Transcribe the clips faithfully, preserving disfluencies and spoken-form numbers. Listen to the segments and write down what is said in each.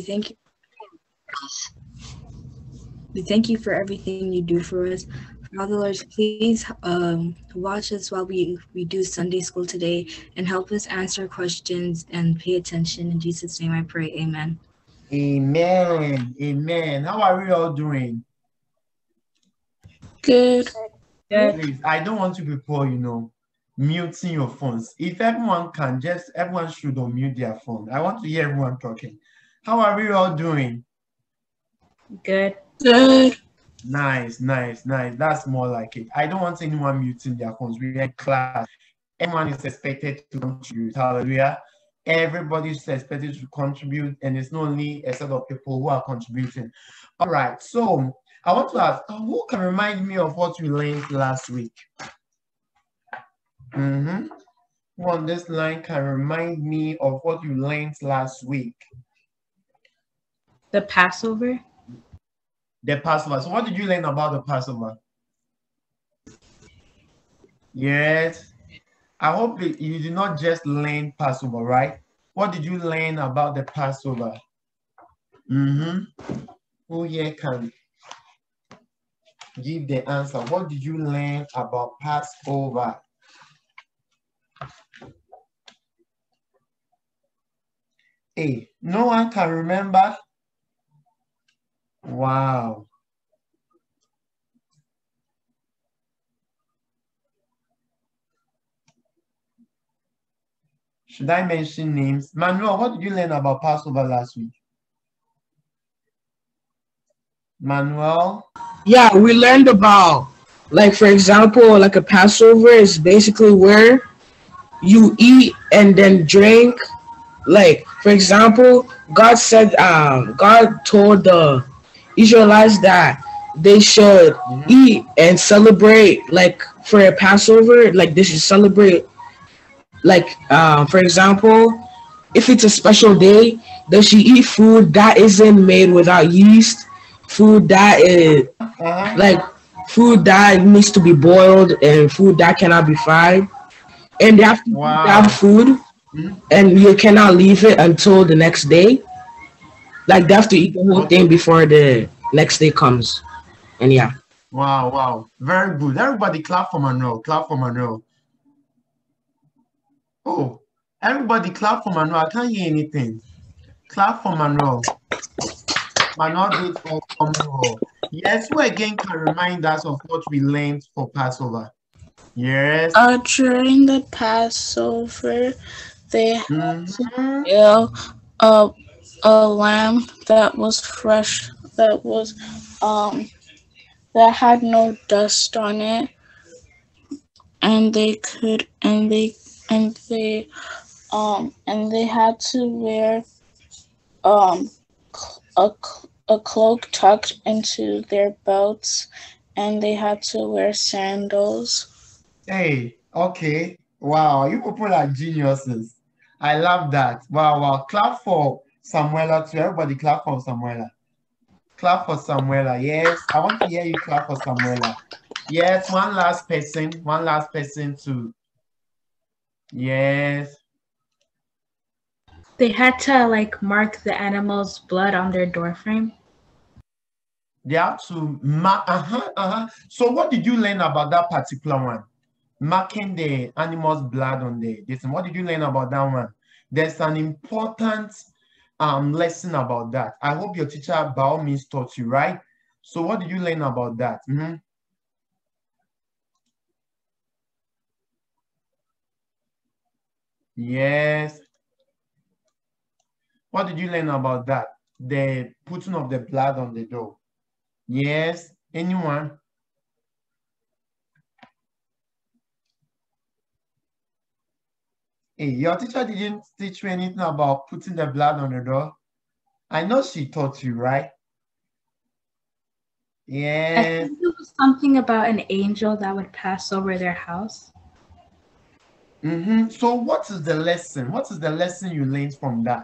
thank you. We thank you for everything you do for us. Father Lord, please um, watch us while we, we do Sunday school today and help us answer questions and pay attention. In Jesus' name I pray. Amen. Amen. Amen. How are we all doing? Good. Good. Please, I don't want to be poor, you know, muting your phones. If everyone can, just everyone should unmute their phone. I want to hear everyone talking. How are we all doing? Good. Good. Nice, nice, nice. That's more like it. I don't want anyone muting their phones. We're in class. Everyone is expected to contribute. Hallelujah. Everybody is expected to contribute, and it's not only a set of people who are contributing. All right. So I want to ask, who can remind me of what we learned last week? Mm-hmm. Who on this line can remind me of what you learned last week? The Passover. The Passover. So what did you learn about the Passover? Yes. I hope it, you did not just learn Passover, right? What did you learn about the Passover? Mm-hmm. Who here can give the answer? What did you learn about Passover? Hey, no one can remember? Wow. Should I mention names? Manuel, what did you learn about Passover last week? Manuel? Yeah, we learned about, like, for example, like a Passover is basically where you eat and then drink. Like, for example, God said, um, God told the Israelites that they should Mm-hmm. eat and celebrate, like, for a Passover, like, they should celebrate, like, um, for example, if it's a special day, they should eat food that isn't made without yeast, food that is, Uh-huh. like, food that needs to be boiled, and food that cannot be fried. And they have to eat that Wow. food, Mm-hmm. and you cannot leave it until the next day. Like, they have to eat the whole Okay. thing before the next day comes. And yeah. Wow, wow. Very good. Everybody clap for Manuel. Clap for Manuel. Oh, everybody clap for Manuel. I can't hear anything. Clap for Manuel. Manuel did all come well. Yes, who again can remind us of what we learned for Passover? Yes. Uh, during the Passover, they had to Mm-hmm. kill a a lamb that was fresh, that was um that had no dust on it, and they could and they and they um and they had to wear um a a cloak tucked into their belts, and they had to wear sandals. Hey, okay. Wow, you people are geniuses. I love that. Wow, wow. Clap for Samuela too. Everybody clap for Samuela. Clap for Samuela. Yes, I want to hear you clap for Samuela. Yes, one last person. One last person to. Yes. They had to like mark the animal's blood on their doorframe. They have to mark. Uh-huh, uh-huh. So what did you learn about that particular one? Marking the animal's blood on the this. What did you learn about that one? There's an important um lesson about that. I hope your teacher by all means taught you, right? So what did you learn about that? Mm-hmm. Yes. What did you learn about that? The putting of the blood on the door. Yes. Anyone? Hey, your teacher didn't teach you anything about putting the blood on the door. I know she taught you, right? I Yes. think it was something about an angel that would pass over their house. Mm-hmm. So what is the lesson? What is the lesson you learned from that?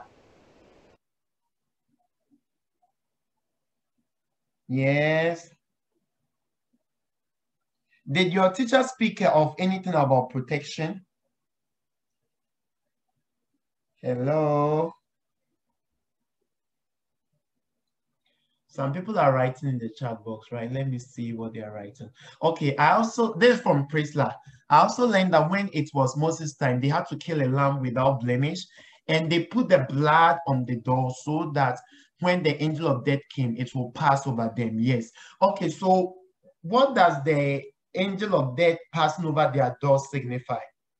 Yes. Did your teacher speak of anything about protection? Hello? Some people are writing in the chat box, right? Let me see what they are writing. Okay, I also, this is from Prisla. I also learned that when it was Moses' time, they had to kill a lamb without blemish, and they put the blood on the door so that when the angel of death came, it will pass over them. Yes. Okay, so what does the angel of death passing over their door signify?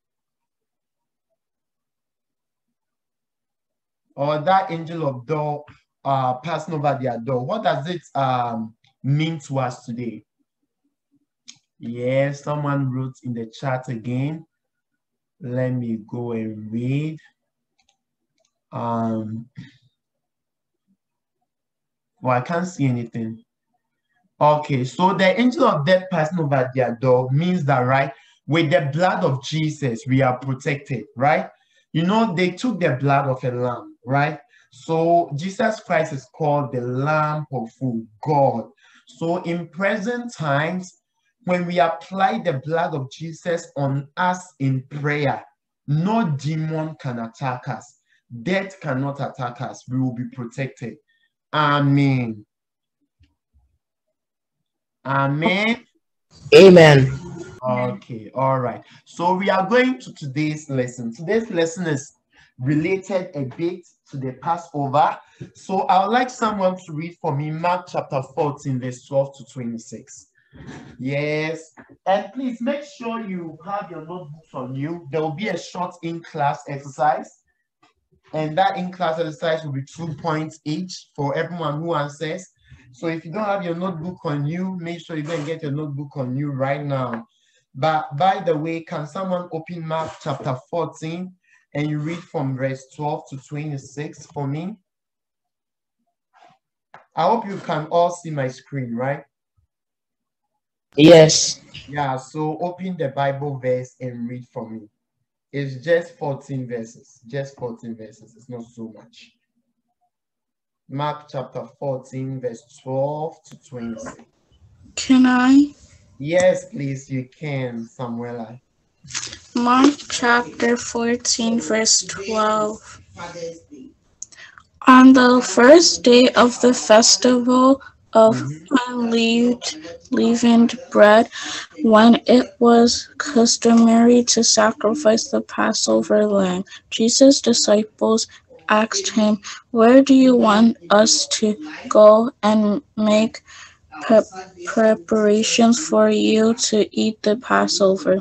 Or that angel of door uh, passing over their door, what does it um, mean to us today? Yes, someone wrote in the chat again. Let me go and read. Um, well, I can't see anything. Okay, so the angel of death passing over their door means that, right, with the blood of Jesus, we are protected, right? You know, they took the blood of a lamb, right? So Jesus Christ is called the Lamb of God. So in present times, when we apply the blood of Jesus on us in prayer, no demon can attack us. Death cannot attack us. We will be protected. Amen. Amen. Amen. Okay, all right. So we are going to today's lesson. Today's lesson is related a bit to the Passover. So I would like someone to read for me Mark chapter fourteen, verse twelve to twenty-six. Yes. And please make sure you have your notebooks on you. There will be a short in-class exercise. And that in-class exercise will be two points each for everyone who answers. So if you don't have your notebook on you, make sure you go and get your notebook on you right now. But by the way, can someone open Mark chapter fourteen and you read from verse twelve to twenty-six for me? I hope you can all see my screen, right? Yes. Yeah, so open the Bible verse and read for me. It's just fourteen verses, just fourteen verses. It's not so much. Mark chapter fourteen, verse twelve to twenty-six. Can I? Yes, please, you can, Samuela. Mark chapter fourteen, verse twelve. On the first day of the festival of unleavened bread, when it was customary to sacrifice the Passover lamb, Jesus' disciples asked him, "Where do you want us to go and make pre- preparations for you to eat the Passover?"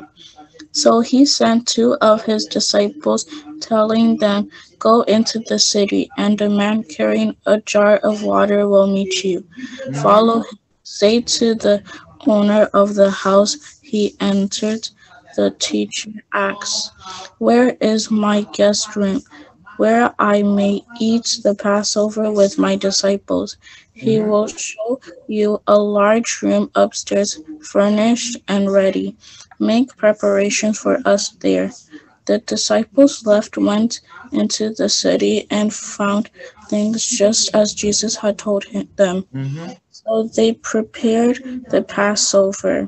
So he sent two of his disciples, telling them, "Go into the city, and a man carrying a jar of water will meet you. Follow him. Say to the owner of the house he entered, the teacher asks, 'Where is my guest room, where I may eat the Passover with my disciples?' He will show you a large room upstairs, furnished and ready. Make preparations for us there." The disciples left, went into the city, and found things just as Jesus had told him, them. Mm-hmm. So they prepared the Passover.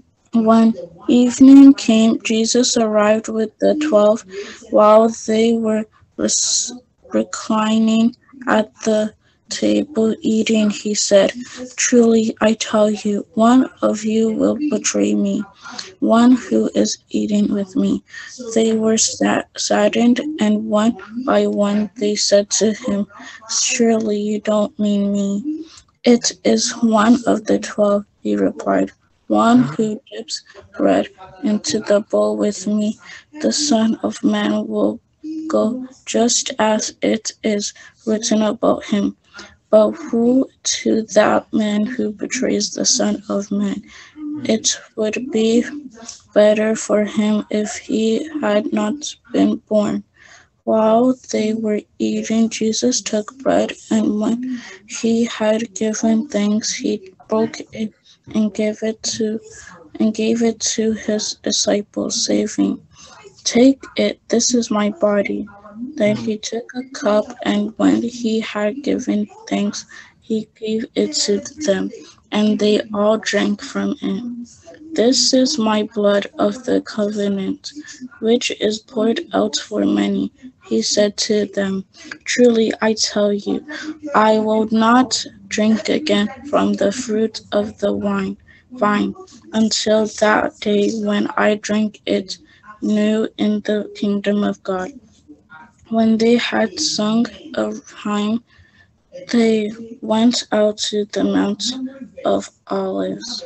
When evening came, Jesus arrived with the twelve. While they were res- reclining at the table eating, he said, "Truly I tell you, one of you will betray me, one who is eating with me." They were saddened, and one by one they said to him, "Surely you don't mean me." "It is one of the twelve," he replied, "one who dips bread into the bowl with me. The Son of Man will go just as it is written about him. But woe to that man who betrays the Son of Man. It would be better for him if he had not been born." While they were eating, Jesus took bread, and when he had given thanks, he broke it and gave it to and gave it to his disciples, saying, "Take it, this is my body." Then he took a cup, and when he had given thanks, he gave it to them, and they all drank from it. "This is my blood of the covenant, which is poured out for many," he said to them. "Truly I tell you, I will not drink again from the fruit of the wine vine until that day when I drink it new in the kingdom of God. When they had sung a hymn, they went out to the Mount of Olives.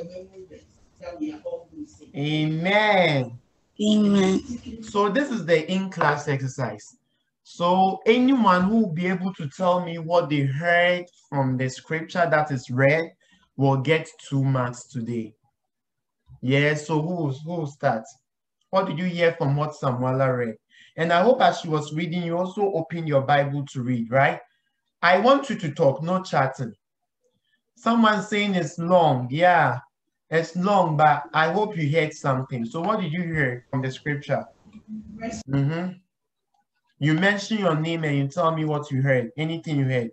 Amen. Amen. So this is the in-class exercise. So anyone who will be able to tell me what they heard from the scripture that is read will get two marks today. Yes, so who, who will start? What did you hear from what Samuela read? And I hope as she was reading, you also open your Bible to read, right? I want you to talk, no chatting. Someone saying it's long. Yeah, it's long, but I hope you heard something. So what did you hear from the scripture? Mm-hmm. You mention your name and you tell me what you heard. Anything you heard.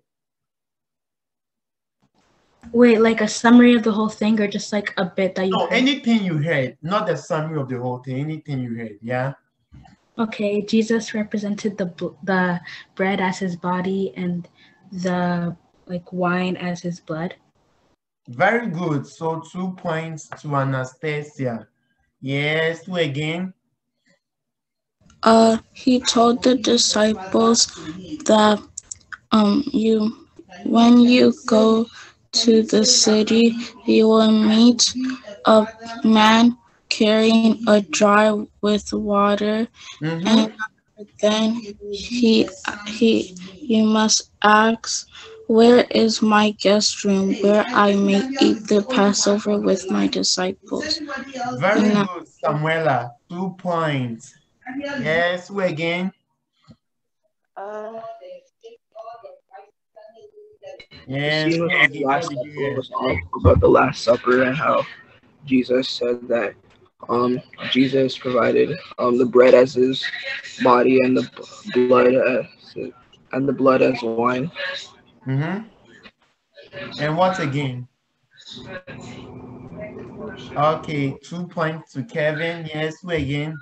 Wait, like a summary of the whole thing or just like a bit that you No, heard? anything you heard, not the summary of the whole thing, anything you heard, yeah? Okay, Jesus represented the the bread as his body and the like wine as his blood. Very good. So two points to Anastasia. Yes, who again? Uh, he told the disciples that um you when you go to the city you will meet a man carrying a jar with water, Mm-hmm. and then he he you must ask, where is my guest room where I may eat the Passover with my disciples? Very And good, Samuela. Two points. Yes, who again? Uh, Yes, Seeing who was again? What last did you supper hear? was um, about the Last Supper and how Jesus said that um, Jesus provided um, the bread as his body and the blood as and the blood as wine. Mm-hmm. And what again? Okay, two points to Kevin. Yes, who again?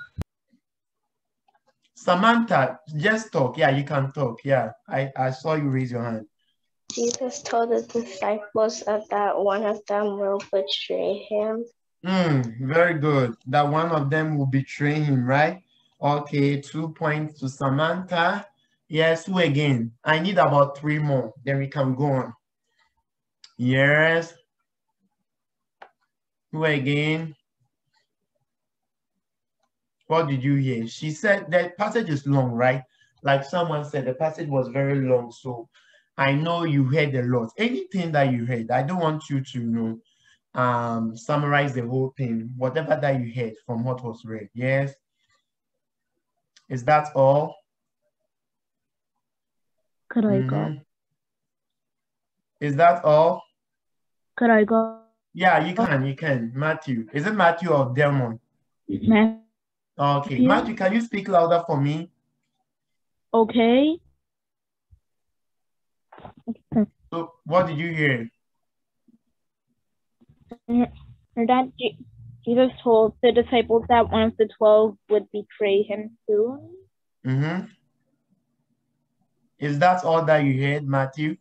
Samantha, just talk. Yeah, you can talk. Yeah, I, I saw you raise your hand. Jesus told the disciples that one of them will betray him. Mm, very good. That one of them will betray him, right? Okay, two points to Samantha. Yes, who again? I need about three more. Then we can go on. Yes. Who again? What did you hear? She said that passage is long, right? Like someone said, the passage was very long. So I know you heard a lot. Anything that you heard, I don't want you to you know um summarize the whole thing, whatever that you heard from what was read. Yes. Is that all? Could I go? Mm-hmm. Is that all? Could I go? Yeah, you can, you can. Matthew. Is it Matthew or Delmon? Matthew? Okay. Matthew, can you speak louder for me? Okay. So what did you hear? That Jesus told the disciples that one of the twelve would betray him soon. Mm-hmm. Is that all that you heard, Matthew?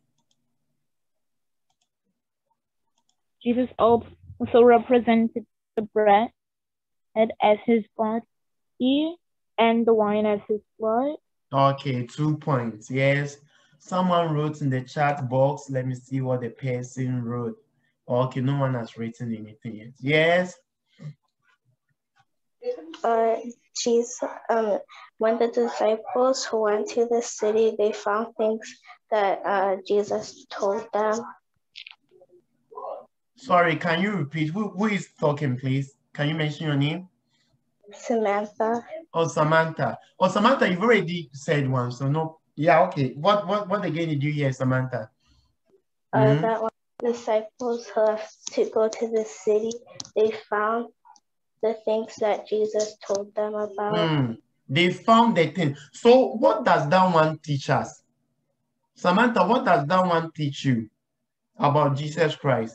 Jesus also represented the bread as his body and the wine as his blood. Okay, two points. Yes. Someone wrote in the chat box. Let me see what the person wrote. Okay, no one has written anything yet. Yes. Uh, Jesus, um, when the disciples went to the city, they found things that uh, Jesus told them. Sorry, can you repeat? Who, who is talking, please? Can you mention your name? Samantha. Oh, Samantha. Oh, Samantha, you've already said one, so no. Yeah, okay. What what what again did you hear, Samantha? Uh, Mm-hmm. That when the disciples left to go to the city, they found the things that Jesus told them about. Mm. They found the thing. So what does that one teach us? Samantha, what does that one teach you about Jesus Christ?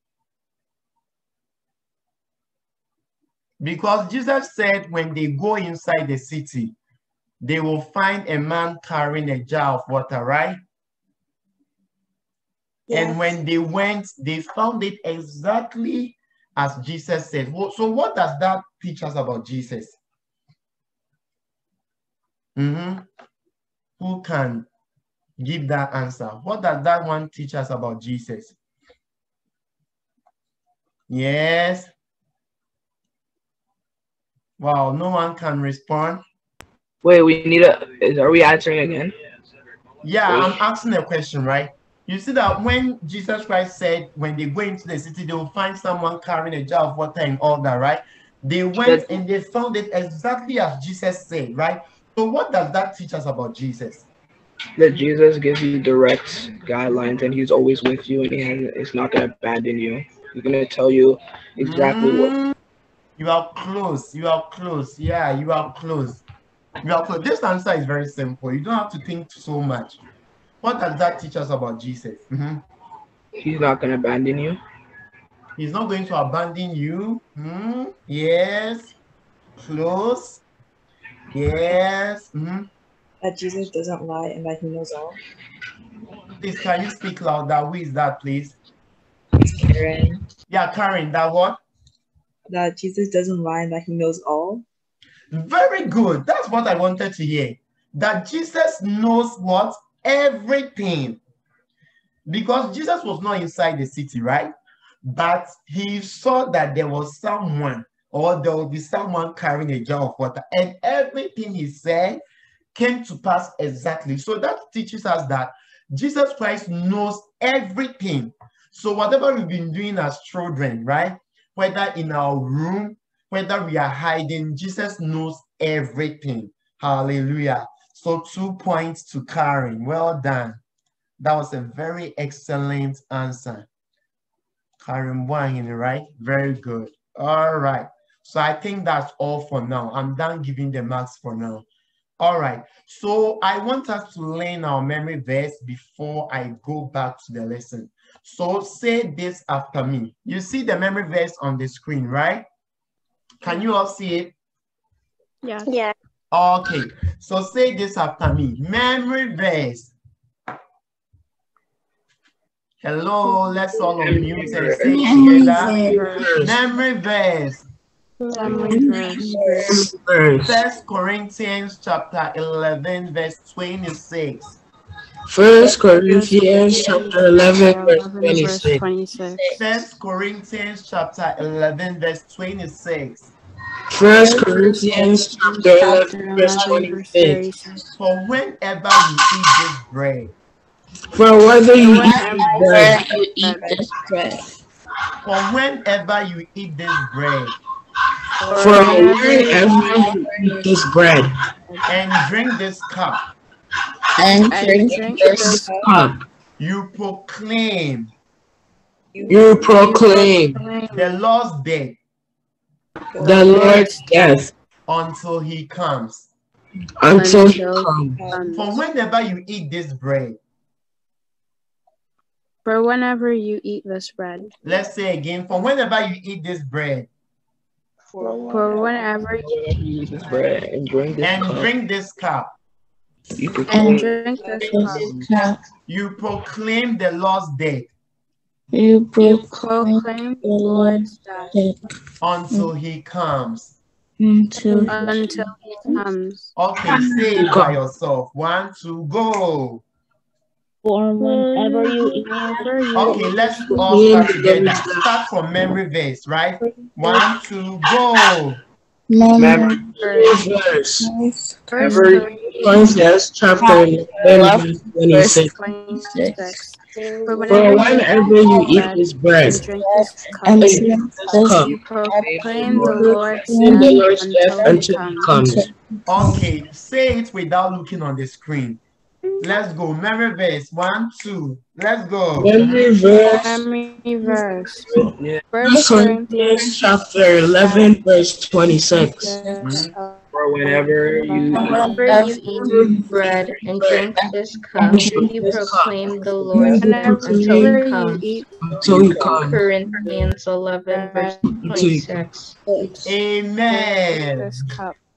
Because Jesus said when they go inside the city, they will find a man carrying a jar of water, right? Yes. And when they went, they found it exactly as Jesus said. So what does that teach us about Jesus? Mm-hmm. Who can give that answer? What does that one teach us about Jesus? Yes. Wow, no one can respond. Wait, we need a. Is, are we answering again? Yeah, I'm asking a question, right? You see that when Jesus Christ said, when they go into the city, they will find someone carrying a jar of water and all that, right? They went That, and they found it exactly as Jesus said, right? So what does that teach us about Jesus? that Jesus gives you direct guidelines, and He's always with you, and He has, is not gonna abandon you. He's gonna tell you exactly what. Mm, you are close. You are close. Yeah, you are close. You are close. This answer is very simple. You don't have to think so much. What does that teach us about Jesus? Mhm. He's not gonna abandon you. He's not going to abandon you. Hmm. Yes. Close. Yes. Hmm. That Jesus doesn't lie and that he knows all. Please, can you speak louder? Who is that, please? It's Karen. Yeah, Karen, that what? That Jesus doesn't lie and that he knows all. Very good. That's what I wanted to hear. That Jesus knows what? Everything. Because Jesus was not inside the city, right? But he saw that there was someone, or there will be someone carrying a jar of water, and everything he said came to pass exactly. So that teaches us that Jesus Christ knows everything. So whatever we've been doing as children, right? Whether in our room, whether we are hiding, Jesus knows everything. Hallelujah. So two points to Karen. Well done. That was a very excellent answer. Karen Wang, right? Very good. All right. So I think that's all for now. I'm done giving the marks for now. All right. So I want us to learn our memory verse before I go back to the lesson. So say this after me. You see the memory verse on the screen, right? Can you all see it? Yes. Yeah. Okay. So say this after me. Memory verse. Hello, let's all unmute and say Memory together. verse. Memory verse. Memory verse. First Corinthians chapter eleven, verse twenty-six. First Corinthians chapter eleven, verse twenty-six. First Corinthians chapter eleven, verse twenty-six. First Corinthians chapter eleven, verse twenty-six. For whenever you eat this bread, For whether you eat this Whenever bread, you eat this bread, for whenever you eat this bread, for whenever you eat this bread, and drink this cup, and drink this cup, you proclaim you proclaim the Lord's death the Lord's death until he comes. until he comes. For whenever you eat this bread, For whenever you eat this bread. let's say again, for whenever you eat this bread For whenever you You eat this bread and drink this and cup, drink this cup, you and proclaim drink this cup, this cup, you proclaim the Lord's death you you proclaim proclaim the Lord's death death until he comes. until until he comes. Okay, say it by yourself. One, two, go. For whenever you eat, whenever you Okay, let's all start together. Start from memory verse, right? One, two, go. memory verse. verse. First Corinthians Corinthians chapter eleven, verse twenty-six. twenty-six. For For whenever whenever you eat this bread and drink this cup, and and drink drink this this cup, you proclaim the Lord's proclaim the death Lord's death until he until he comes. comes. Okay, say it without looking on the screen. Let's go. Memory verse. One, two. Let's go. Memory verse. Memory verse. Yeah. First First Corinthians chapter eleven, verse twenty-six. Mhm. For whenever you Whenever you eat this bread and drink this cup, you proclaim the Lord's death until Whenever he you comes. eat until he comes. Corinthians eleven, verse Until he comes. twenty-six. drink Amen. this cup.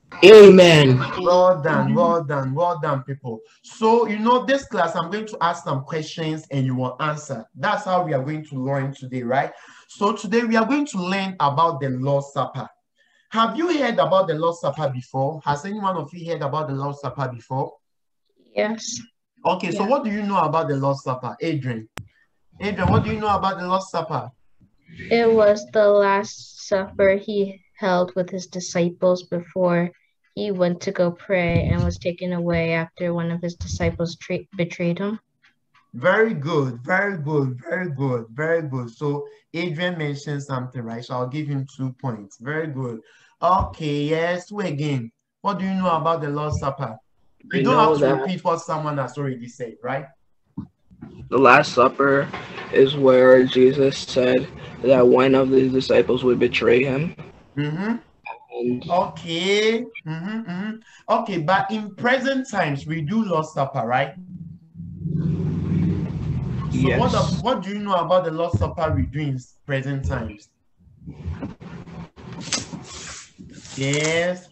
Amen. Well done, well done, well done, people. So, you know, this class, I'm going to ask some questions and you will answer. That's how we are going to learn today, right? So today we are going to learn about the Lord's Supper. Have you heard about the Lord's Supper before? Has anyone of you heard about the Lord's Supper before? Yes. Okay, so Yeah. what do you know about the Lord's Supper? Adrian. Adrian, what do you know about the Lord's Supper? It was the last supper he held with his disciples before he went to go pray and was taken away after one of his disciples tra- betrayed him. Very good, very good, very good, very good. So Adrian mentioned something, right? So I'll give him two points. Very good. Okay, yes, who again? What do you know about the Lord's Supper? You I don't know have to that repeat what someone has already said, right? the Last Supper is where Jesus said that one of the disciples would betray him. Mm-hmm. And Okay. Mm-hmm, mm-hmm. Okay, but in present times, we do Lord's Supper, right? So what, of, yes, what do you know about the Lord's Supper we do in present times? Yes.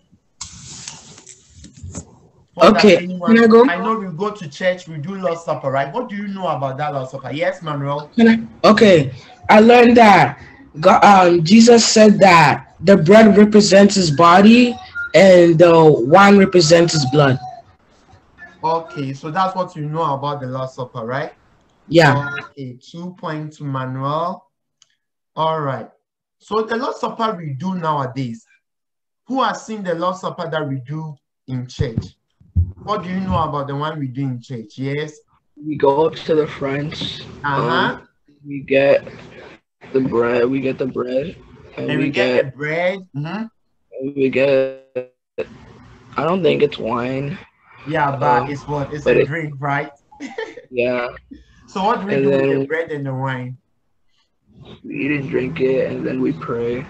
What does okay, anyone, can I go? I know we go to church, we do Lord's Supper, right? What do you know about that Lord's Supper? Yes, Manuel. Can I? Okay, I learned that God, um, Jesus said that the bread represents his body and the wine represents his blood. Okay, so that's what you know about the Lord's Supper, right? Yeah. Okay, two points to Manuel. All right. So the Lord's Supper we do nowadays, who has seen the Lord's Supper that we do in church? What do you know about the one we do in church? Yes? We go up to the front. Uh-huh. Um, we get the bread. We get the bread, and, And we we get the get bread. Mm-hmm. we get. I don't think it's wine. Yeah, but Um, it's what? It's but a it, drink, right? yeah. So what do we And do with the then bread and the wine? we eat and drink it, and then we pray.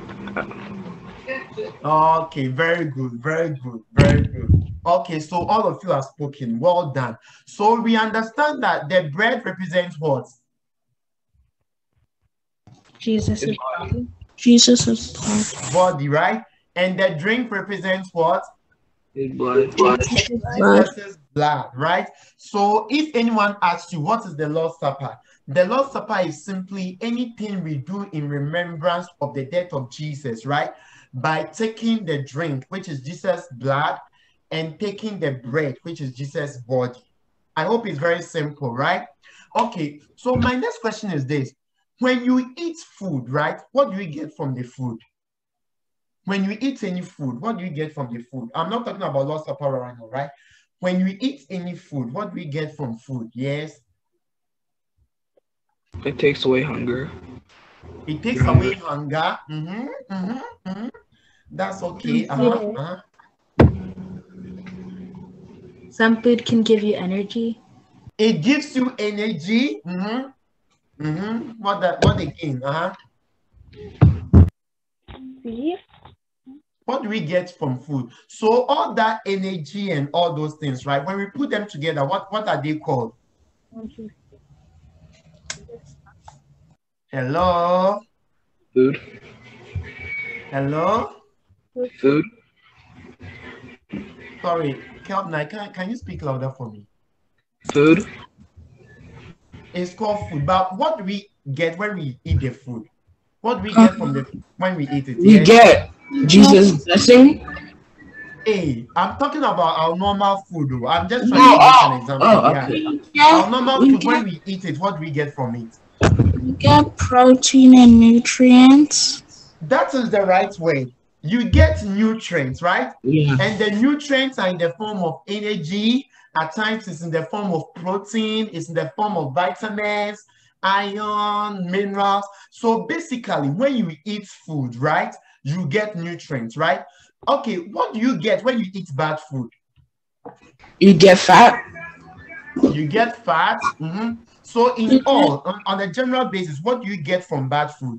Okay, very good, very good, very good. Okay, so all of you have spoken. Well done. So we understand that the bread represents what? Jesus' body. Jesus' blood. Body, right? And the drink represents what? His blood. Blood. Jesus' blood, right? So if anyone asks you, what is the Lord's Supper? The Lord's Supper is simply anything we do in remembrance of the death of Jesus, right? By taking the drink, which is Jesus' blood, and taking the bread, which is Jesus' body. I hope it's very simple, right? Okay, so my next question is this. When you eat food, right, what do you get from the food? When you eat any food, what do you get from the food? I'm not talking about Lord's Supper right now, right? When you eat any food, what do we get from food? Yes? It takes away hunger. It takes away hunger. Mm-hmm, mm-hmm, mm-hmm. That's okay. Uh-huh, uh-huh. Some food can give you energy. It gives you energy. Mm-hmm. Mm-hmm. What that what again? Uh-huh. Beef. What do we get from food? So all that energy and all those things, right? When we put them together, what, what are they called? Hello? Food. Hello? Food. Sorry, Kelvin, can, can you speak louder for me? Food. It's called food, but what do we get when we eat the food? What do we get from the when we eat it? We Yes? get Jesus' blessing. Hey, I'm talking about our normal food, though. I'm just trying No, to make oh, an example. oh, Yeah. okay. Our normal we food, when get, we eat it, what do we get from it? we get protein and nutrients. That is the right way. You get nutrients, right? Yeah. And the nutrients are in the form of energy. At times, it's in the form of protein. It's in the form of vitamins, iron, minerals. So basically, when you eat food, right, you get nutrients, right? Okay, what do you get when you eat bad food? You get fat. You get fat. Mm-hmm. So in all, on, on a general basis, what do you get from bad food?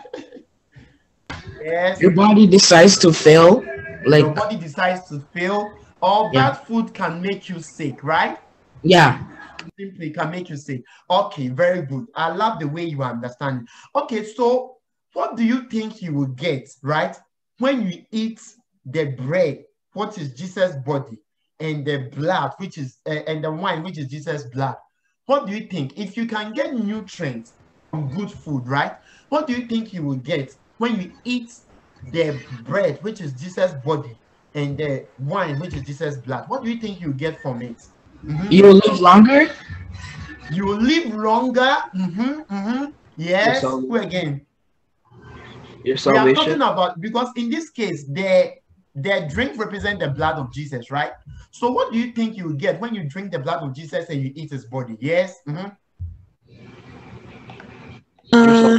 Yes. Your body decides to fail. Like your body decides to fail, or yeah. bad food can make you sick, right? Yeah. Simply can make you sick. Okay, very good. I love the way you understand. Okay, so what do you think you will get, right, when you eat the bread what is Jesus' body, and the blood, which is, uh, and the wine, which is Jesus' blood, what do you think? If you can get nutrients from good food, right? What do you think you will get when you eat the bread, which is Jesus' body, and the wine, which is Jesus' blood? What do you think you get from it? Mm-hmm. You will live longer. You will live longer. Mm-hmm, mm-hmm. Yes. Who again? Your We are salvation. talking about, because in this case, the the drink represents the blood of Jesus, right? So what do you think you will get when you drink the blood of Jesus and you eat his body? Yes. Mm-hmm. Uh,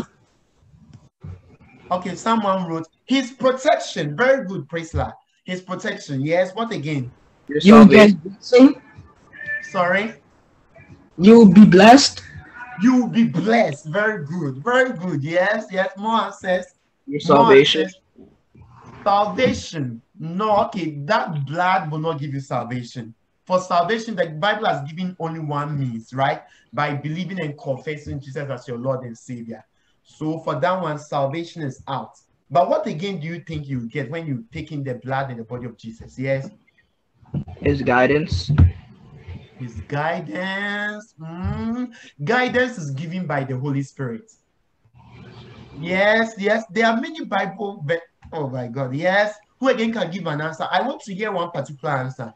Okay, someone wrote his protection. Very good, Priscilla. His protection. Yes. What again? Your you will get blessing. Sorry. You will be blessed. You will be blessed. Very good. Very good. Yes. Yes. More answers. Your salvation. More answers. Salvation. No, okay, that blood will not give you salvation. For salvation, the Bible has given only one means, right? By believing and confessing Jesus as your Lord and Savior. So for that one, salvation is out. But what again do you think you get when you take in the blood and the body of Jesus? Yes? His guidance. His guidance. Mm. Guidance is given by the Holy Spirit. Yes, yes. There are many Bible, but oh my God, yes. Who again can give an answer? I want to hear one particular answer.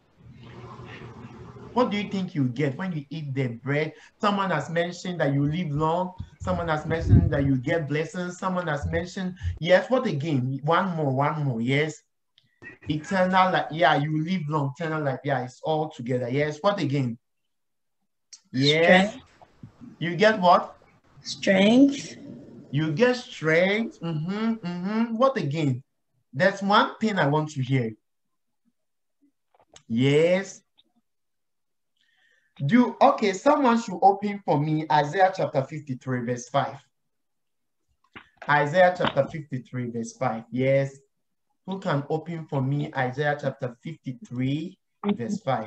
What do you think you get when you eat the bread? Someone has mentioned that you live long. Someone has mentioned that you get blessings. Someone has mentioned, yes, what again? One more, one more, yes. Eternal life, yeah, you live long, eternal life, yeah, it's all together. Yes, what again? Yes. Strength. You get what? Strength. You get strength. Mm-hmm, mm-hmm. What again? That's one thing I want to hear. Yes. Do okay, someone should open for me Isaiah chapter fifty-three, verse five. Isaiah chapter fifty-three, verse five. Yes. Who can open for me Isaiah chapter fifty-three, verse five?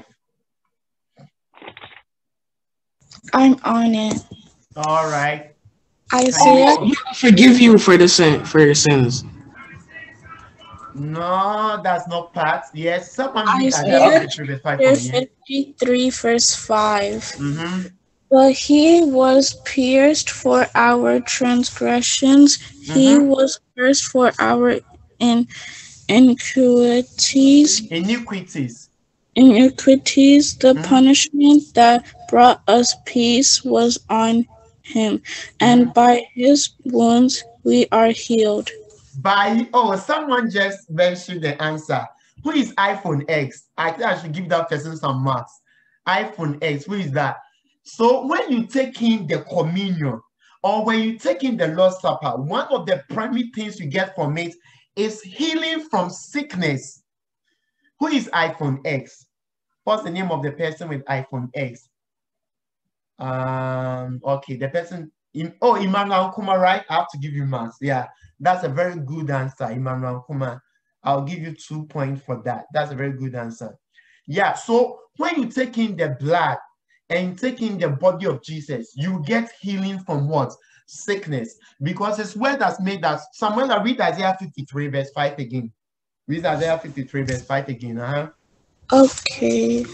I'm on it. All right. Isaiah, forgive you for the sin for your sins. No, that's not part. Yes, someone read Isaiah fifty-three, verse five for me. fifty-three, verse five. Mm-hmm. But he was pierced for our transgressions; mm-hmm. He was pierced for our in iniquities. Iniquities. Iniquities. The mm-hmm. punishment that brought us peace was on him, and mm-hmm. by his wounds we are healed. By oh, someone just mentioned the answer. Who is iPhone X? I think I should give that person some marks. iPhone X, who is that? So when you take in the communion or when you take in the Lord's Supper, one of the primary things you get from it is healing from sickness. Who is iPhone X? What's the name of the person with iPhone X? Um, okay, the person in oh Emmanuel Kuma, right? I have to give you marks. Yeah. That's a very good answer, Emmanuel Kuma. I'll give you two points for that. That's a very good answer. Yeah, so when you take in the blood and take in the body of Jesus, you get healing from what? Sickness. Because his word has made us. Samuel, read Isaiah fifty-three, verse five again. Read Isaiah fifty-three, verse five again. Uh-huh. Okay.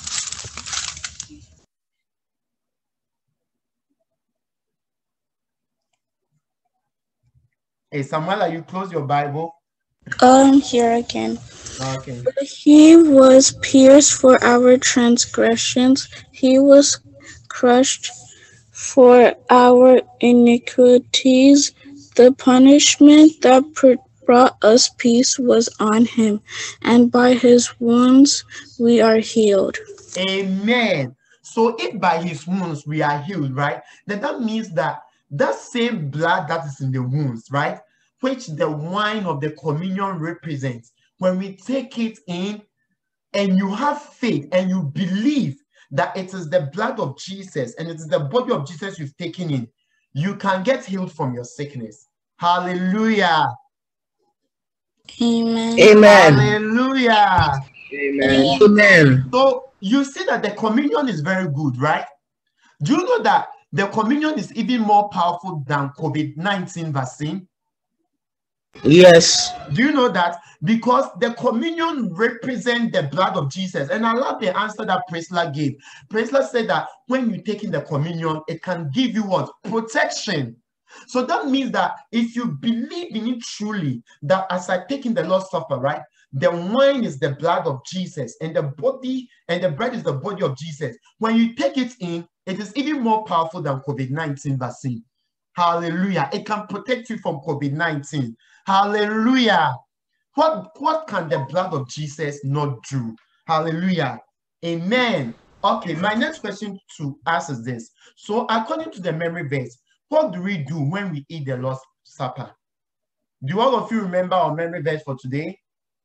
Hey, Samuela, you close your Bible? Um, here again. Okay. He was pierced for our transgressions. He was crushed for our iniquities. The punishment that brought us peace was on him, and by his wounds we are healed. Amen. So if by his wounds we are healed, right? Then that means that that same blood that is in the wounds, right, which the wine of the communion represents, when we take it in and you have faith and you believe that it is the blood of Jesus and it is the body of Jesus you've taken in, you can get healed from your sickness. Hallelujah. Amen. Amen. Hallelujah. Amen. Amen. So you see that the communion is very good, right? Do you know that the communion is even more powerful than COVID nineteen vaccine? Yes. Do you know that? Because the communion represents the blood of Jesus. And I love the answer that Priscilla gave. Priscilla said that when you take in the communion, it can give you what? Protection. So that means that if you believe in it truly, that as I take in the Lord's Supper, right? The wine is the blood of Jesus, and the body and the bread is the body of Jesus. When you take it in, it is even more powerful than COVID nineteen vaccine. Hallelujah. It can protect you from COVID nineteen. Hallelujah. What, what can the blood of Jesus not do? Hallelujah. Amen. Okay, my next question to us is this. So according to the memory verse, what do we do when we eat the Lord's Supper? Do all of you remember our memory verse for today?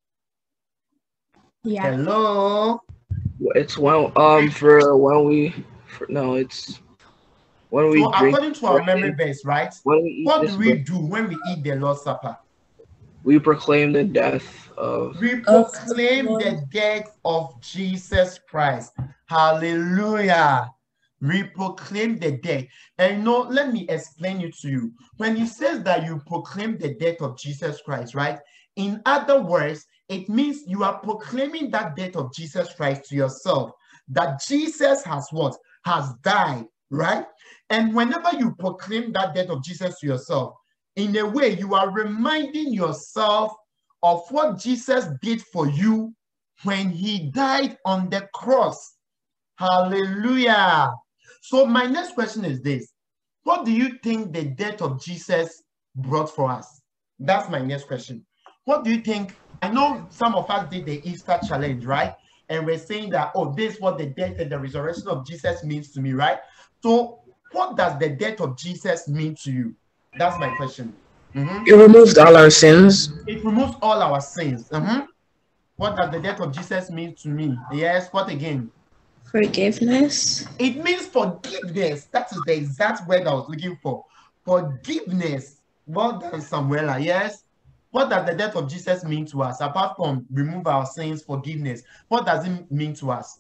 Yeah. Hello? It's when um for when we for, no it's when we So drink according to our bread memory and verse, right? when we eat What this do we bread, do when we eat the Lord's Supper? we proclaim the death of We Of the proclaim Lord. the death of Jesus Christ. Hallelujah. We proclaim the death. And you know, let me explain it to you. When he says that you proclaim the death of Jesus Christ, right? In other words, it means you are proclaiming that death of Jesus Christ to yourself. That Jesus has what? Has died, right? And whenever you proclaim that death of Jesus to yourself, in a way, you are reminding yourself of what Jesus did for you when he died on the cross. Hallelujah. So my next question is this. What do you think the death of Jesus brought for us? That's my next question. What do you think? I know some of us did the Easter challenge, right? And we're saying that, oh, this is what the death and the resurrection of Jesus means to me, right? So what does the death of Jesus mean to you? That's my question. Mm-hmm. it removed all our sins. It removes all our sins. Mm-hmm. What does the death of Jesus mean to me? Yes, what again? Forgiveness. It means forgiveness. That is the exact word I was looking for. Forgiveness. Well done, Samuela. Yes. What does the death of Jesus mean to us? Apart from remove our sins, forgiveness, what does it mean to us?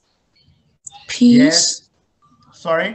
Yes. Peace. Sorry?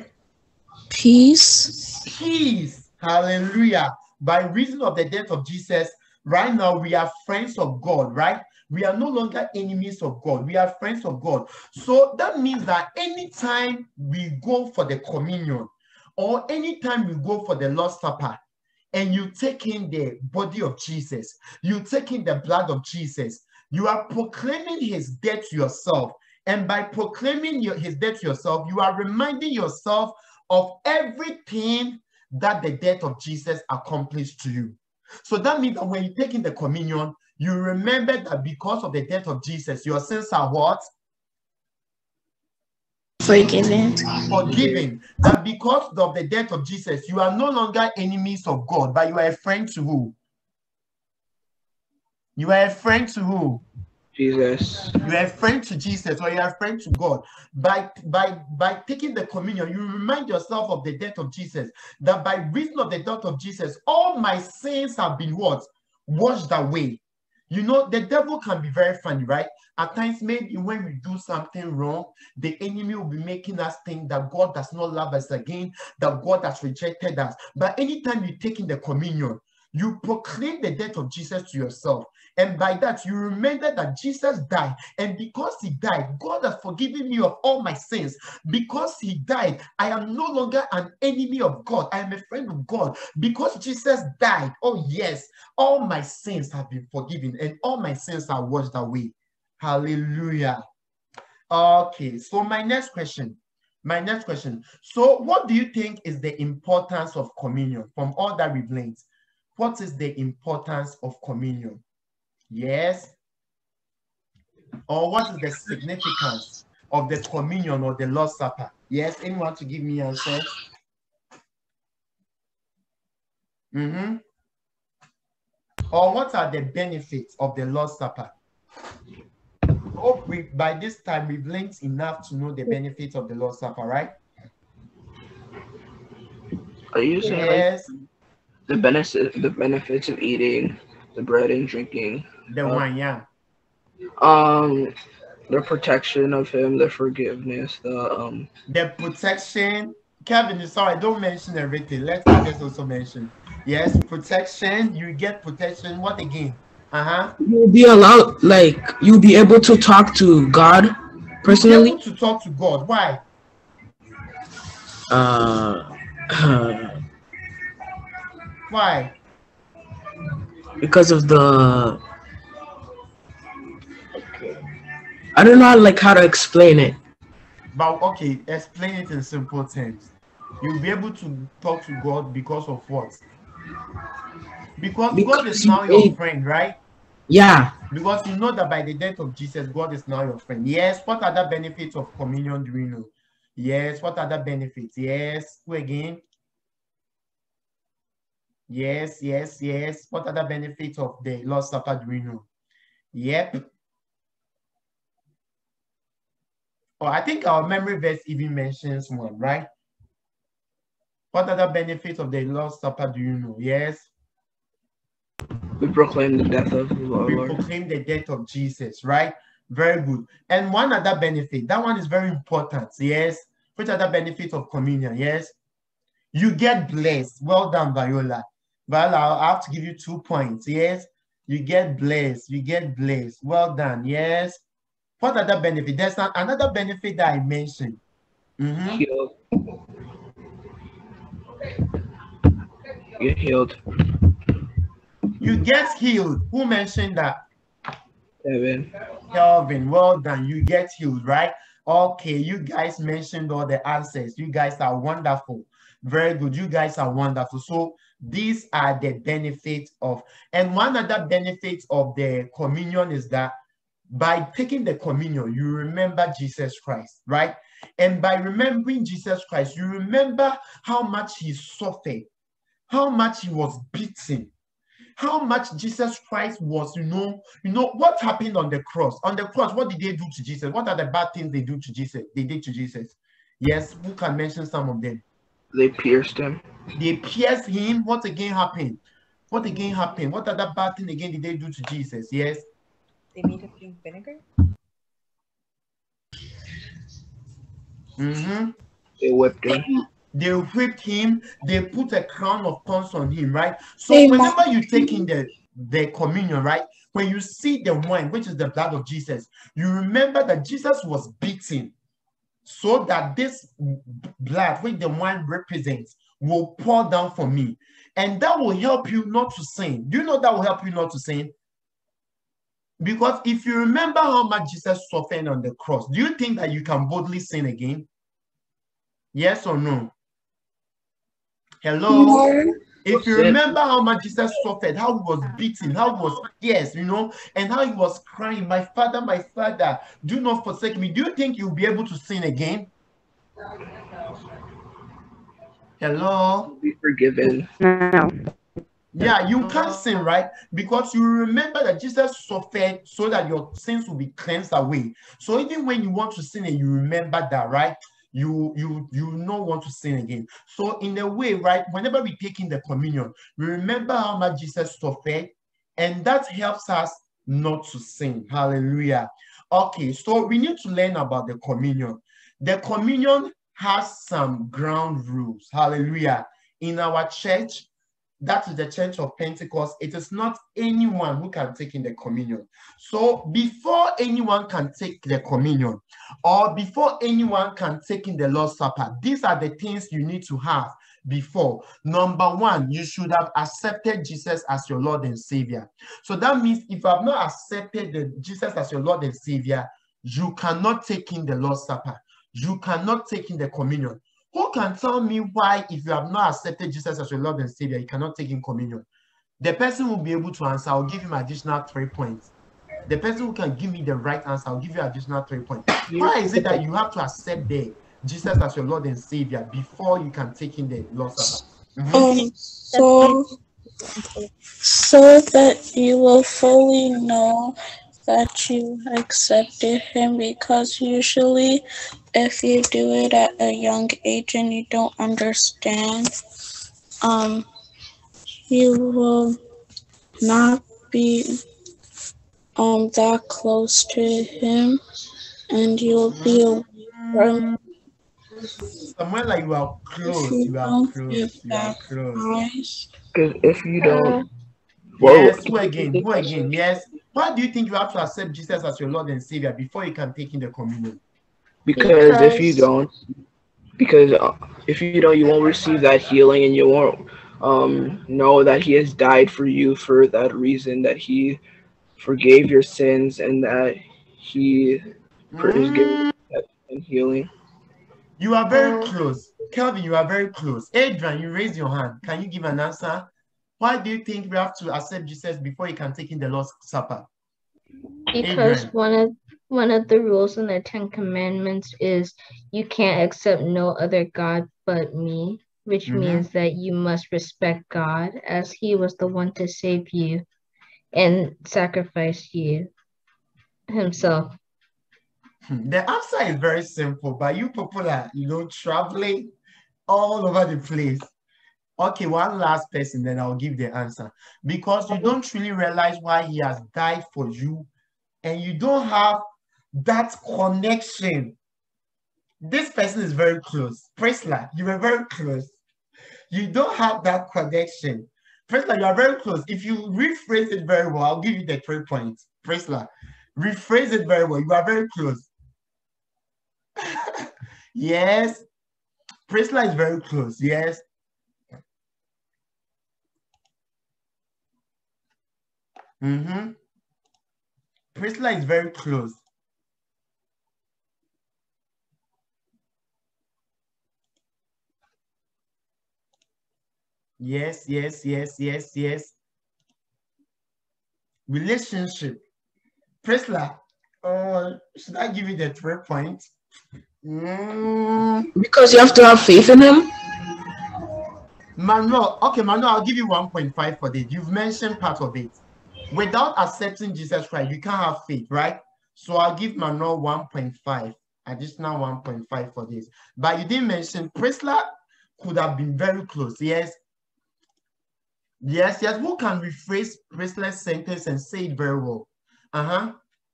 Peace. Peace. Hallelujah. By reason of the death of Jesus, right now we are friends of God, right? We are no longer enemies of God. We are friends of God. So that means that anytime we go for the communion or anytime we go for the Lord's Supper and you take in the body of Jesus, you take in the blood of Jesus, you are proclaiming his death to yourself. And by proclaiming your, his death to yourself, you are reminding yourself of everything that the death of Jesus accomplished to you. So that means that when you take in the communion, you remember that because of the death of Jesus, your sins are what? Forgiven. Forgiven. That because of the death of Jesus, you are no longer enemies of God, but you are a friend to who? You are a friend to who? Jesus. You are a friend to Jesus, or you are a friend to God. By, by, by taking the communion, you remind yourself of the death of Jesus. That by reason of the death of Jesus, all my sins have been what? Washed away. You know, the devil can be very funny, right? At times, maybe when we do something wrong, the enemy will be making us think that God does not love us again, that God has rejected us. But anytime you take in the communion, you proclaim the death of Jesus to yourself. And by that, you remember that Jesus died. And because he died, God has forgiven me of all my sins. Because he died, I am no longer an enemy of God. I am a friend of God. Because Jesus died, oh yes, all my sins have been forgiven and all my sins are washed away. Hallelujah. Okay, so my next question. My next question. So what do you think is the importance of communion from all that we've learned? What is the importance of communion? Yes. Or what is the significance of the communion or the Lord's Supper? Yes. Anyone to give me answers? Mm-hmm. Or what are the benefits of the Lord's Supper? Hope we by this time we've learned enough to know the benefits of the Lord's Supper, right? Are you saying Yes. like the benefit the benefits of eating the bread and drinking The uh, wine, yeah. um the protection of him, the forgiveness, the um The protection. Kevin, it's sorry, don't mention everything. Let others also mention. Yes, protection. You get protection. What again? Uh-huh. You'll be allowed, like, you'll be able to talk to God You'll be able personally. to talk to God. Why? Uh, Why? because of the, I don't know like how to explain it. But okay, explain it in simple terms. You'll be able to talk to God because of what? Because God is Because you now your made, friend, right? yeah, Because you know that by the death of Jesus, God is now your friend. Yes, what other benefits of communion do we know? Yes, what other benefits? Yes, who again? Yes, yes, yes. What other benefits of the Lord's Supper do we know? Yep. Oh, I think our memory verse even mentions one, right? What other benefits of the Lord's Supper do you know? Yes. we proclaim the death of our We Lord. proclaim the death of Jesus, right? Very good. And one other benefit, that one is very important. Yes. Which other benefit of communion? Yes. You get blessed. Well done, Viola. Viola, I have to give you two points. Yes. You get blessed. You get blessed. Well done. Yes. What other benefit? There's an, another benefit that I mentioned. Mm-hmm. Healed. You're healed. You get healed. Who mentioned that? Kevin. Kelvin, well done. You get healed, right? Okay, you guys mentioned all the answers. You guys are wonderful. Very good. You guys are wonderful. So these are the benefits of, and one other benefit of the communion is that by taking the communion, you remember Jesus Christ, right? And by remembering Jesus Christ, you remember how much he suffered, how much he was beaten, how much Jesus Christ was, you know, you know, what happened on the cross? On the cross, what did they do to Jesus? What are the bad things they do to Jesus? They did to Jesus. Yes, who can mention some of them? They pierced him. They pierced him. What again happened? What again happened? What other bad thing again did they do to Jesus? Yes. They made him drink vinegar. Mm-hmm. They whipped him. They whipped him. They put a crown of thorns on him, right? So They whenever mocked you take in him. the, the communion, right? When you see the wine, which is the blood of Jesus, you remember that Jesus was beaten so that this blood, which the wine represents, will pour down for me. And that will help you not to sin. Do you know that will help you not to sin? Because if you remember how much Jesus suffered on the cross, do you think that you can boldly sin again? Yes or no? Hello? No. If you remember how much Jesus suffered, how he was beaten, how he was pierced, you know, and how he was crying, my father, my father, do not forsake me. Do you think you'll be able to sin again? Hello? Be forgiven. No. Yeah, you can't sin, right? Because you remember that Jesus suffered so that your sins will be cleansed away. So even when you want to sin and you remember that, right? You you you not want to sin again. So in a way, right, whenever we take in the communion, we remember how much Jesus suffered, and that helps us not to sin. Hallelujah. Okay, so we need to learn about the communion. The communion has some ground rules. Hallelujah. In our church, that is the church of Pentecost. It is not anyone who can take in the communion. So before anyone can take the communion, or before anyone can take in the Lord's Supper, these are the things you need to have before. Number one, you should have accepted Jesus as your Lord and Savior. So that means if you have not accepted the Jesus as your Lord and Savior, you cannot take in the Lord's Supper. You cannot take in the communion. Who can tell me why, if you have not accepted Jesus as your Lord and Savior, you cannot take in communion? The person will be able to answer. I'll give him additional three points. The person who can give me the right answer, I'll give you additional three points. Why is it that you have to accept the Jesus as your Lord and Savior before you can take in the Lord's Supper? Mm-hmm. Um, so, so that you will fully know that you accepted him, because usually if you do it at a young age and you don't understand, um, you will not be um that close to him, and you'll be away from Samuela, you are If close. you You are don't give close. You are close. baptized, Because if you Uh, don't, well, Yes. Who again? the Who again? question. Yes. Why do you think you have to accept Jesus as your Lord and Savior before you can take in the communion? Because if you because don't, because uh, if you don't, you won't receive that healing, and you won't um know that He has died for you for that reason, that He forgave your sins, and that He for is giving Mm, that and healing. you are very uh, close. Kelvin, you are very close. Adrian, you raise your hand. Can you give an answer? Why do you think we have to accept Jesus before you can take in the Lord's Supper? because Adrian. one of one of the rules in the Ten Commandments is you can't accept no other God but me, which Mm-hmm. means that you must respect God as He was the one to save you and sacrifice you Himself. The answer is very simple, but you people are, you know, traveling all over the place. Okay, one last person, then I'll give the answer. Because you don't really realize why He has died for you, and you don't have that connection. This person is very close. Priscilla, you were very close. You don't have that connection. Priscilla, you are very close. If you rephrase it very well, I'll give you the three points. Priscilla, rephrase it very well. You are very close. Yes. Priscilla is very close. Yes. Mm-hmm. Priscilla is very close. Yes, yes, yes, yes, yes. Relationship. Priscilla, uh, should I give you the three points? Mm, Because you have to have faith in Him. Manuel, okay, Manuel, I'll give you one point five for this. You've mentioned part of it. Without accepting Jesus Christ, you can't have faith, right? So I'll give Manuel one point five, additional one point five for this. But you didn't mention Priscilla could have been very close. Yes. Yes, yes. Who can rephrase Priscilla's sentence and say it very well? Uh-huh.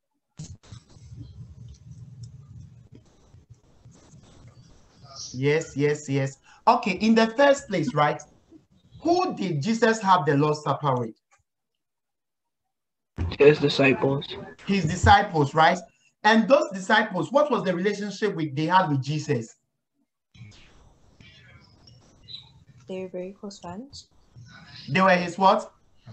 Yes, yes, yes. Okay, in the first place, right? Who did Jesus have the Lord's Supper with? His disciples. His disciples, right? And those disciples, what was the relationship with they had with Jesus? They were very close friends. They were his what?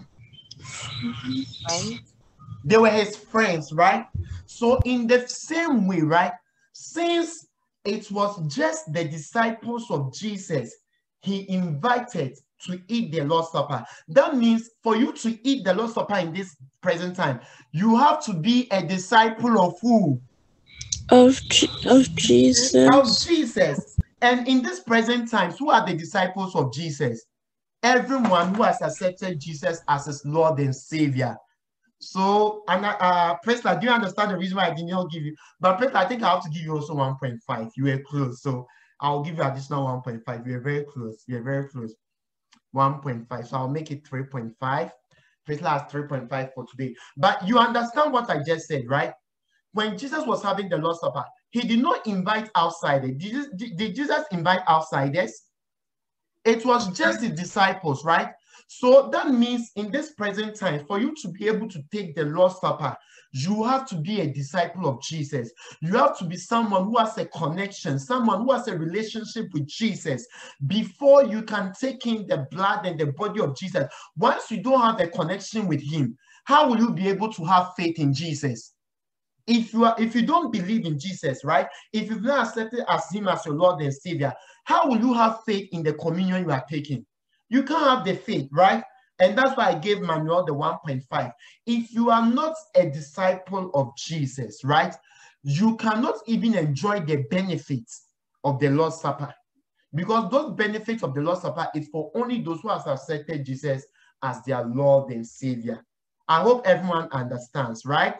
Friends. They were his friends, right? So in the same way, right? Since it was just the disciples of Jesus he invited to eat the Lord's Supper. That means for you to eat the Lord's Supper in this present time, you have to be a disciple of who? of Je- of Jesus. Of Jesus. And in this present times, who are the disciples of Jesus? Everyone who has accepted Jesus as his Lord and Savior. So, and uh, Presla, do you understand the reason why I did not give you? But Presla, I think I have to give you also one point five. You were close. So I'll give you additional one point five. You were very close. You were very close. one point five. So I'll make it three point five. Presla has three point five for today. But you understand what I just said, right? When Jesus was having the Lord's Supper, he did not invite outsiders. Did, did Jesus invite outsiders? It was just his disciples, right? So that means in this present time, for you to be able to take the Lord's Supper, you have to be a disciple of Jesus. You have to be someone who has a connection, someone who has a relationship with Jesus before you can take in the blood and the body of Jesus. Once you don't have a connection with him, how will you be able to have faith in Jesus? If you are, if you don't believe in Jesus, right? If you've not accepted as him as your Lord and Savior, how will you have faith in the communion you are taking? You can't have the faith, right? And that's why I gave Manuel the one point five. If you are not a disciple of Jesus, right, you cannot even enjoy the benefits of the Lord's Supper. Because those benefits of the Lord's Supper is for only those who have accepted Jesus as their Lord and Savior. I hope everyone understands, right?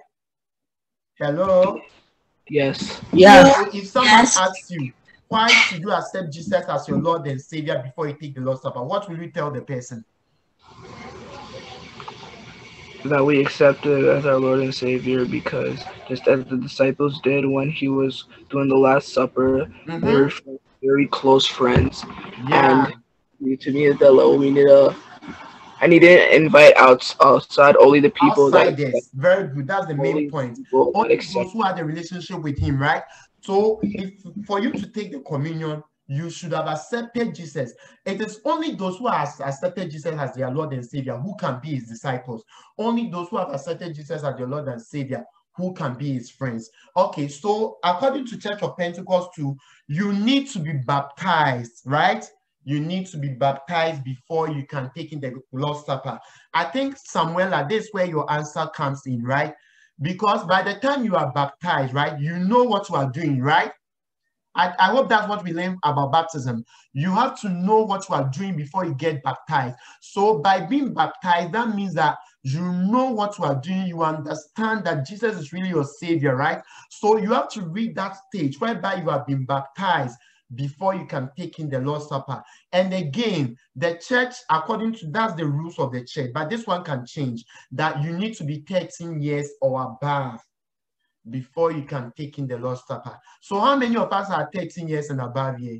Hello? Yes. Yeah. So if someone Yes. asks you, why should you accept Jesus as your Lord and Savior before you take the Lord's Supper? What will you tell the person? that we accepted as our Lord and Savior because just as the disciples did when he was doing the Last Supper, they Mm-hmm. were very close friends. And Yeah. to me, at that level, we need to. I need to invite out outside only the people that accept, Outsiders. Very good. That's the main only point. people that Only those accept. who had a relationship with him, right? So if for you to take the communion, you should have accepted Jesus. It is only those who have accepted Jesus as their Lord and Savior who can be his disciples. Only those who have accepted Jesus as their Lord and Savior who can be his friends. Okay, so according to Church of Pentecost too, you need to be baptized, right? You need to be baptized before you can take in the Lord's Supper. I think, Samuela, this is where your answer comes in, right? Because by the time you are baptized, right, you know what you are doing, right? I, I hope that's what we learn about baptism. You have to know what you are doing before you get baptized. So by being baptized, that means that you know what you are doing. You understand that Jesus is really your Savior, right? So you have to read that stage whereby you have been baptized before you can take in the Lord's Supper. And again, the church, according to, that's the rules of the church, but this one can change, that you need to be thirteen years or above before you can take in the Lord's Supper. So how many of us are thirteen years and above here?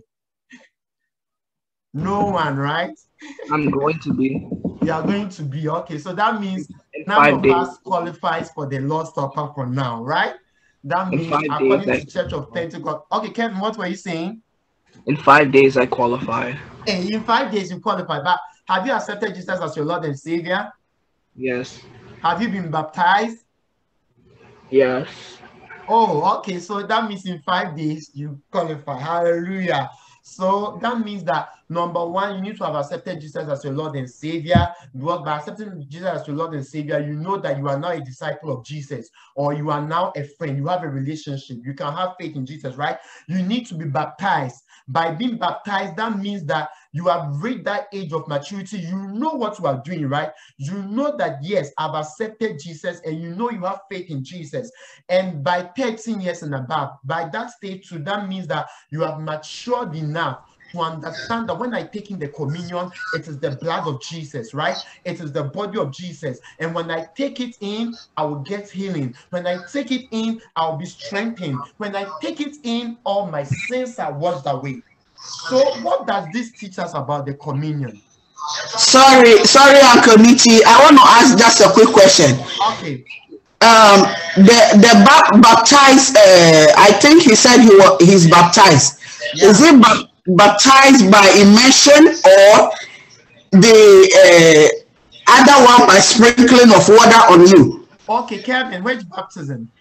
No one, right? I'm going to be You are going to be, okay. So that means in none five of days. us qualifies for the Lord's Supper for now, right? That In means five days, according I to Church of Pentecost. Okay, Kevin, what were you saying? in five days I qualify. Hey, in five days you qualify, but have you accepted Jesus as your Lord and Savior? Yes. Have you been baptized? Yes. Oh, okay. So that means in five days you qualify. Hallelujah. So that means that number one, you need to have accepted Jesus as your Lord and Savior. Because by accepting Jesus as your Lord and Savior, you know that you are now a disciple of Jesus, or you are now a friend. You have a relationship. You can have faith in Jesus, right? You need to be baptized. By being baptized, that means that you have reached that age of maturity. You know what you are doing, right? You know that, yes, I've accepted Jesus, and you know you have faith in Jesus. And by thirteen years and above, by that stage too, that means that you have matured enough to understand that when I take in the communion, it is the blood of Jesus, right? It is the body of Jesus. And when I take it in, I will get healing. When I take it in, I'll be strengthened. When I take it in, all my sins are washed away. So what does this teach us about the communion? Sorry, sorry, Uncle Nichi. I want to ask just a quick question. Okay. Um, the the bap- baptized. Uh, I think he said he was he's baptized. Yeah. Is it ba- baptized by immersion or the uh, other one by sprinkling of water on you? Okay, Kevin, which baptism?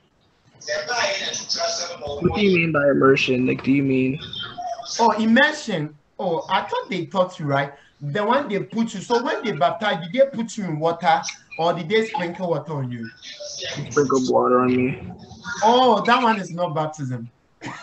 What do you mean by immersion? Like, do you mean? Oh, immersion. Oh, I thought they taught you, right? The one they put you. So when they baptize, did they put you in water or did they sprinkle water on you? Sprinkle water on me. Oh, that one is not baptism.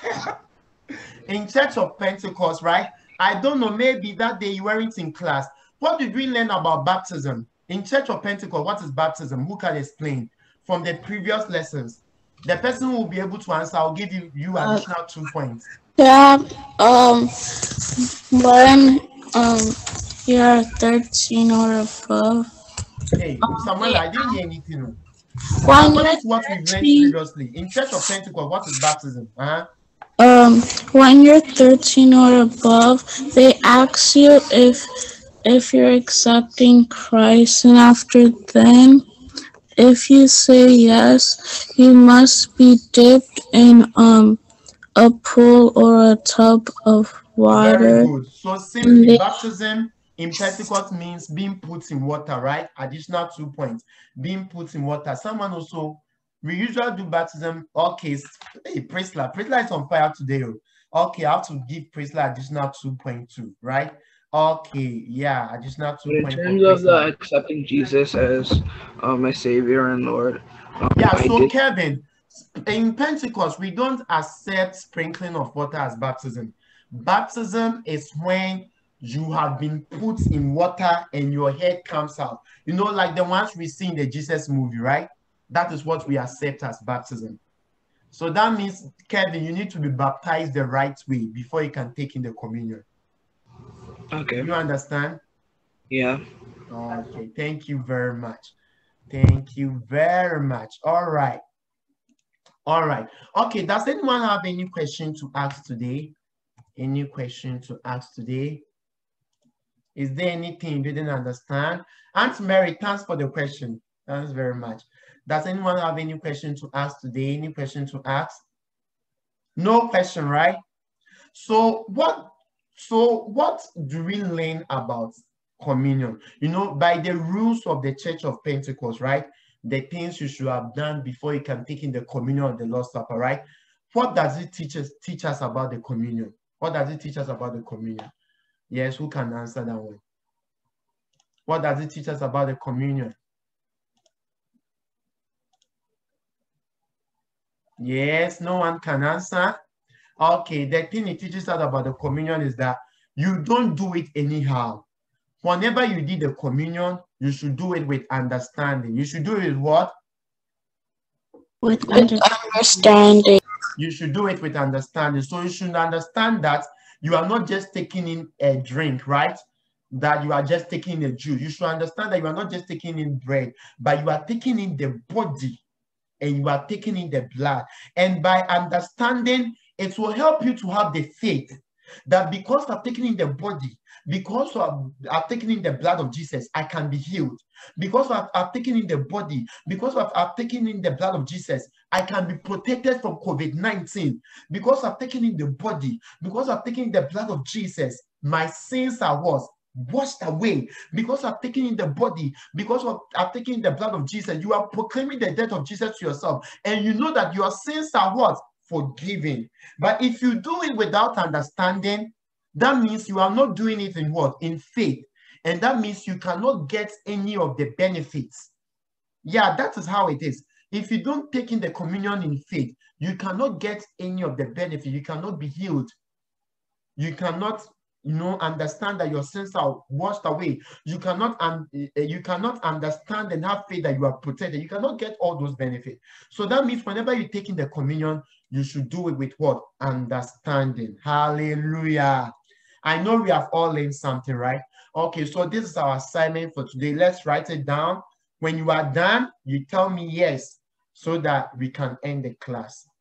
In Church of Pentecost, right? I don't know, maybe that day you weren't in class. What did we learn about baptism? In Church of Pentecost, what is baptism? Who can explain from the previous lessons? The person who will be able to answer, I'll give you, you Uh, additional two points. yeah. Um. When um you're thirteen or above. Hey, Samuel, I didn't hear anything. No. When According you're to what we've learned thirteen. previously, in Church of Pentecost, what is baptism? Uh-huh. Um. When you're thirteen or above, they ask you if if you're accepting Christ, and after then, if you say yes, you must be dipped in um a pool or a tub of Very water. good. So And simply, they, baptism in Pentecost means being put in water, right? Additional two points. Being put in water. Someone also, we usually do baptism. Okay, hey, Priscilla. Priscilla is on fire today. Oh. Okay, I have to give Priscilla additional two point two, right? Okay, yeah, additional But two in points for terms of the Priscilla. accepting Jesus as uh, my Savior and Lord, um, Yeah, I so did. Kevin, in Pentecost, we don't accept sprinkling of water as baptism. Baptism is when you have been put in water and your head comes out. You know, like the ones we see in the Jesus movie, right? That is what we accept as baptism. So that means, Kevin, you need to be baptized the right way before you can take in the communion. Okay. You understand? Yeah. Okay, thank you very much. Thank you very much. All right. All right. Okay, does anyone have any question to ask today? Any question to ask today? Is there anything you didn't understand? Aunt Mary, thanks for the question. Thanks very much. Does anyone have any question to ask today? Any question to ask? No question, right? So what, so what do we learn about communion? You know, by the rules of the Church of Pentecost, right? The things you should have done before you can take in the communion of the Lord's Supper, right? What does it teach us, teach us about the communion? What does it teach us about the communion? Yes, who can answer that one? What does it teach us about the communion? Yes, no one can answer. Okay, the thing it teaches us about the communion is that you don't do it anyhow. Whenever you did the communion, you should do it with understanding. You should do it with what? With understanding. You should do it with understanding. So you should understand that you are not just taking in a drink, right? That you are just taking a juice. You should understand that you are not just taking in bread, but you are taking in the body and you are taking in the blood. And by understanding, it will help you to have the faith that because I've taken in the body, because I've, I've taken in the blood of Jesus, I can be healed. Because I've, I've taken in the body, because I've, I've taken in the blood of Jesus, I can be protected from COVID nineteen. Because I've taken in the body, because I've taken in the blood of Jesus, my sins are what? Washed away. Because I've taken in the body, because of, I've taken in the blood of Jesus, you are proclaiming the death of Jesus to yourself, and you know that your sins are what? Forgiven. But if you do it without understanding, that means you are not doing it in what? In faith. And that means you cannot get any of the benefits. Yeah, that is how it is. If you don't take in the communion in faith, you cannot get any of the benefit. You cannot be healed. You cannot, you know, understand that your sins are washed away. You cannot, um, you cannot understand and have faith that you are protected. You cannot get all those benefits. So that means whenever you take in the communion, you should do it with what? Understanding. Hallelujah. I know we have all learned something, right? Okay, so this is our assignment for today. Let's write it down. When you are done, you tell me yes, so that we can end the class.